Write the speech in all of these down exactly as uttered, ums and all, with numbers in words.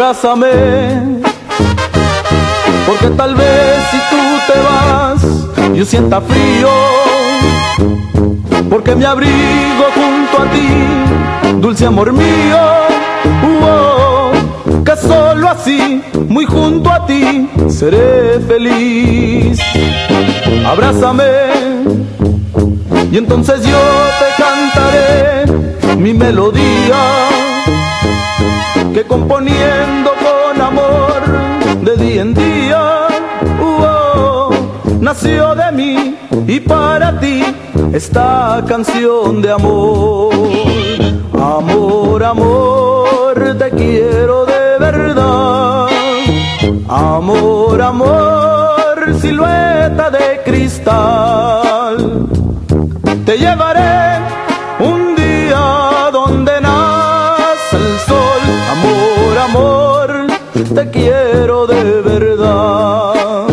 abrázame, porque tal vez si tú te vas yo sienta frío, porque me abrigo junto a ti, dulce amor mío, oh, que solo así, muy junto a ti, seré feliz. Abrázame y entonces yo te cantaré mi melodía, que componiendo con amor de día en día, oh, nació de mí y para ti esta canción de amor. Amor, amor, te quiero de verdad. Amor, amor, silueta de cristal. Te llevaré un día donde nace el sol. Amor, amor, te quiero de verdad.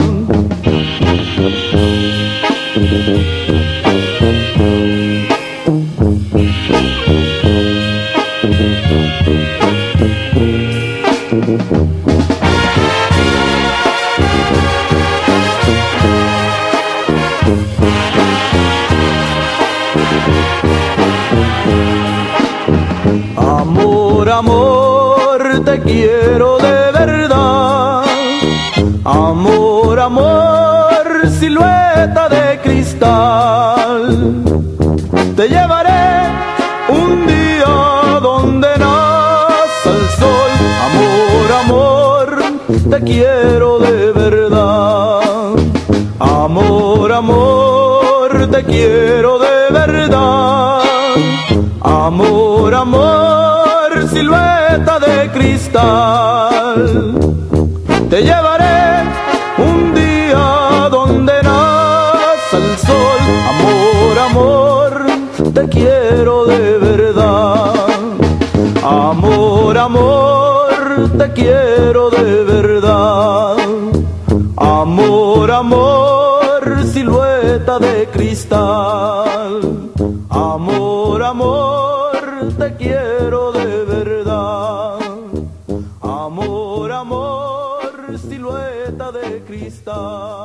Amor, amor, te quiero de verdad. Amor, amor, silueta de cristal. Te llevaré un día donde nace el sol. Amor, amor, te quiero de verdad. Amor, amor, te quiero de verdad. Amor, amor, silueta de cristal. Te llevaré un día donde nace el sol. Amor, amor, te quiero de verdad. Amor, amor, te quiero de verdad. Amor, amor, silueta de cristal. Amor, amor, te quiero de verdad. Amor, amor, silueta de cristal.